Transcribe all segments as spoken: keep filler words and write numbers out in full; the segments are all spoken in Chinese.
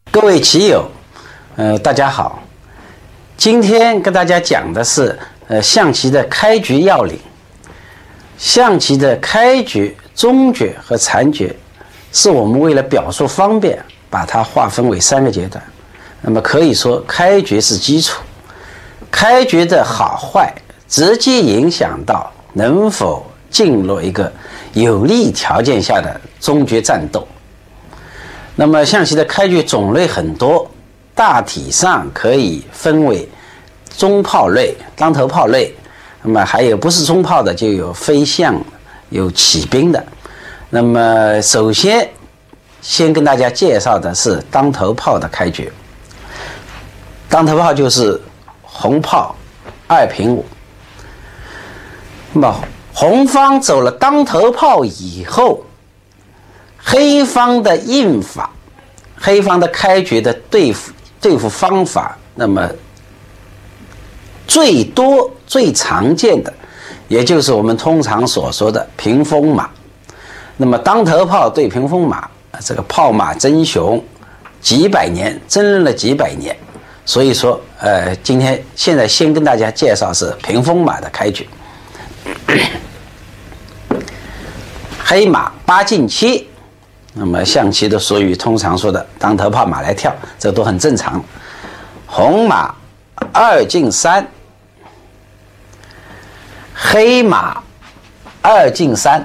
各位棋友，呃，大家好。今天跟大家讲的是呃象棋的开局要领。象棋的开局、中局和残局，是我们为了表述方便，把它划分为三个阶段。那么可以说，开局是基础，开局的好坏直接影响到能否进入一个有利条件下的中局战斗。那么象棋的开局种类很多，大体上可以分为中炮类、当头炮类，那么还有不是中炮的，就有飞象、有起兵的。那么首先先跟大家介绍的是当头炮的开局。当头炮就是红炮二平五。那么红方走了当头炮以后，黑方的应法，黑方的开局的对付对付方法，那么最多最常见的，也就是我们通常所说的屏风马。那么当头炮对屏风马，这个炮马争雄几百年，争论了几百年。所以说，呃，今天现在先跟大家介绍是屏风马的开局。黑马八进七，那么象棋都属于通常说的当头炮马来跳，这都很正常。红马二进三，黑马二进三，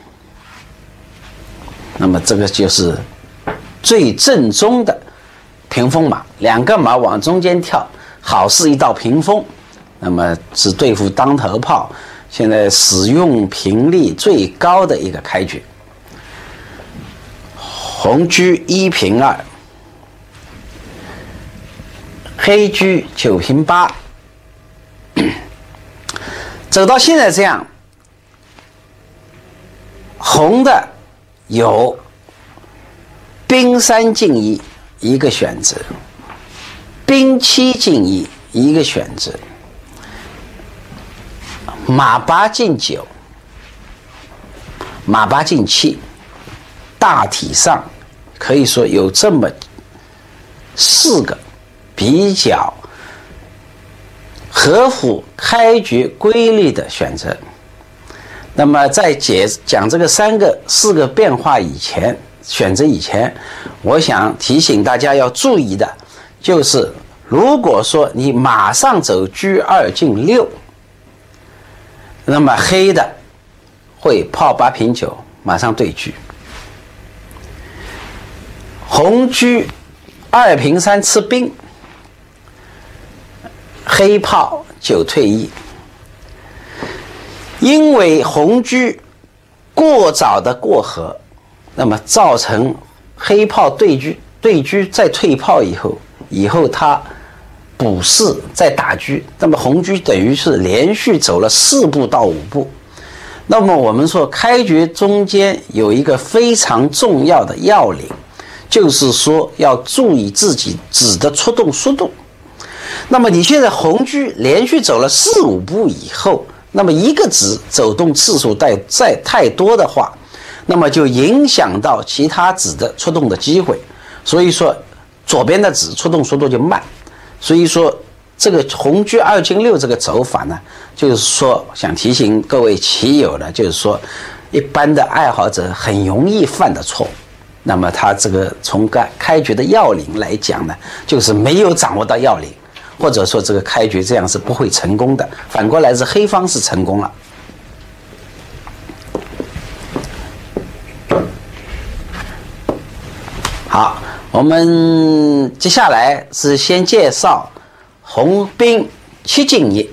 那么这个就是最正宗的屏风马，两个马往中间跳，好似一道屏风，那么是对付当头炮现在使用频率最高的一个开局。红车一平二，黑车九平八。走到现在这样，红的有兵三进一一个选择，兵七进一一个选择，马八进九，马八进七，大体上可以说有这么四个比较合乎开局规律的选择。那么在解讲这个三个四个变化以前，选择以前，我想提醒大家要注意的就是，如果说你马上走车二进六，那么黑的会炮八平九，马上对车。红车二平三吃兵，黑炮九退一。因为红车过早的过河，那么造成黑炮对车，对车再退炮以后，以后他补士再打车，那么红车等于是连续走了四步到五步。那么我们说开局中间有一个非常重要的要领，就是说要注意自己子的出动速度。那么你现在红车连续走了四五步以后，那么一个子走动次数再再太多的话，那么就影响到其他子的出动的机会，所以说左边的子出动速度就慢。所以说这个红车二进六这个走法呢，就是说想提醒各位棋友呢，就是说一般的爱好者很容易犯的错。那么他这个从开局的要领来讲呢，就是没有掌握到要领，或者说这个开局这样是不会成功的。反过来是黑方是成功了。好，我们接下来是先介绍红兵七进一，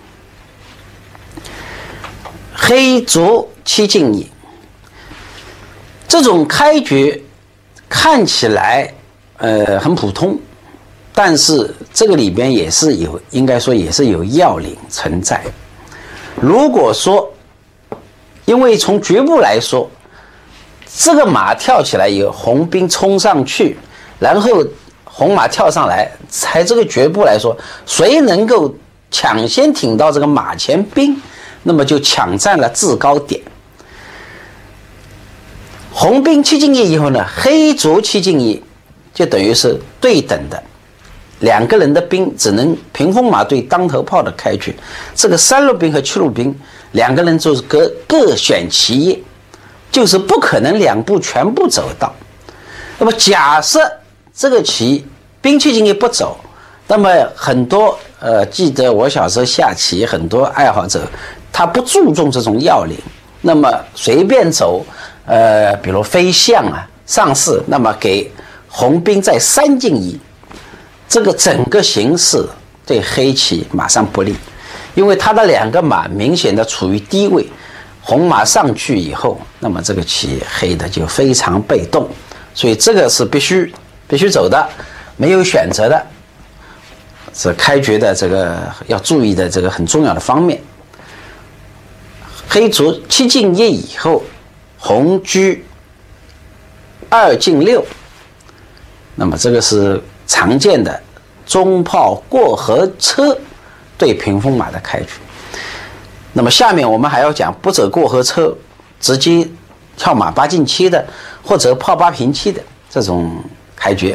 黑卒七进一。这种开局看起来呃很普通，但是这个里边也是有，应该说也是有要领存在。如果说，因为从局部来说，这个马跳起来以后，红兵冲上去，然后红马跳上来，才这个局部来说，谁能够抢先挺到这个马前兵，那么就抢占了制高点。红兵七进一以后呢，黑卒七进一就等于是对等的，两个人的兵只能屏风马对当头炮的开局。这个三路兵和七路兵两个人就是各各选其一，就是不可能两步全部走到。那么假设这个棋兵七进一不走，那么很多呃，记得我小时候下棋，很多爱好者他不注重这种要领，那么随便走，呃，比如飞象啊、上士，那么给红兵在三进一，这个整个形势对黑棋马上不利，因为他的两个马明显的处于低位，红马上去以后，那么这个棋黑的就非常被动，所以这个是必须必须走的，没有选择的。是开局的这个要注意的这个很重要的方面。黑卒七进一以后，红车二进六，那么这个是常见的中炮过河车对屏风马的开局。那么下面我们还要讲不走过河车，直接跳马八进七的，或者炮八平七的这种开局。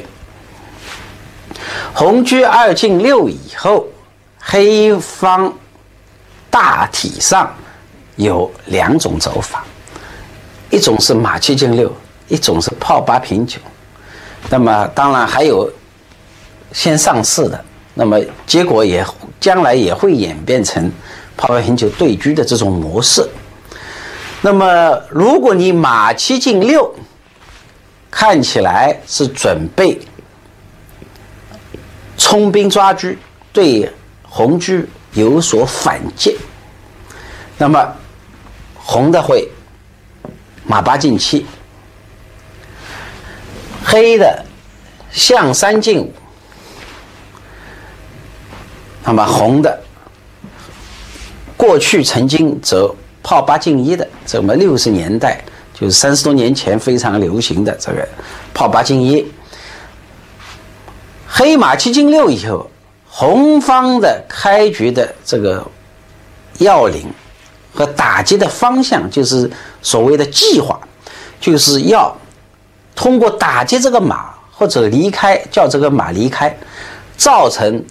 红车二进六以后，黑方大体上有两种走法，一种是马七进六，一种是炮八平九。那么当然还有先上士的，那么结果也将来也会演变成炮八平九对车的这种模式。那么如果你马七进六，看起来是准备冲兵抓车，对红车有所反击，那么红的会马八进七，黑的象三进五，那么红的过去曾经走炮八进一的，这么六十年代就是三十多年前非常流行的这个炮八进一。黑马七进六以后，红方的开局的这个要领和打击的方向，就是所谓的计划，就是要通过打击这个马或者离开，叫这个马离开，造成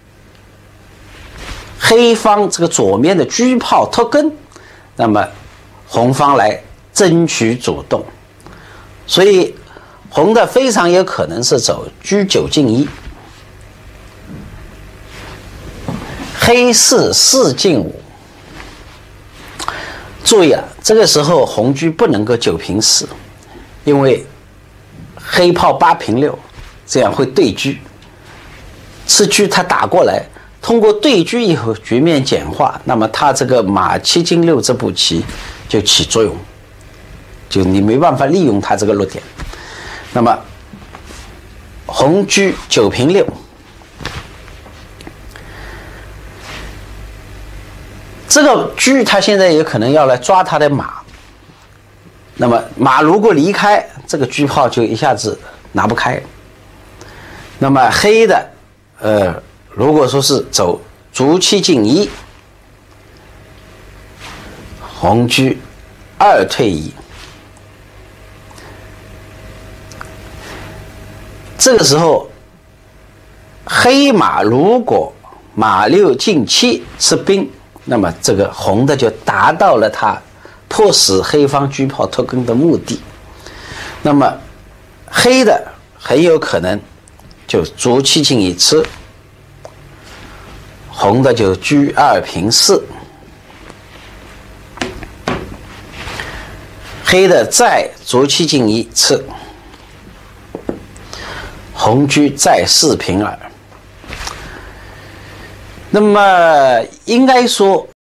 黑方这个左面的车炮脱根，那么红方来争取主动。所以红的非常有可能是走车九进一，黑四四进五。注意啊，这个时候红车不能够九平四，因为黑炮八平六，这样会对车。吃车他打过来，通过对车以后局面简化，那么他这个马七进六这步棋就起作用，就你没办法利用他这个落点。那么红车九平六，这个车他现在有可能要来抓他的马，那么马如果离开，这个车炮就一下子拿不开。那么黑的呃如果说是走卒七进一，红车二退一，这个时候黑马如果马六进七吃兵，那么这个红的就达到了他迫使黑方车炮脱根的目的。那么黑的很有可能就卒七进一吃，红的就车二平四，黑的再卒七进一吃，红车再四平二。那么应该说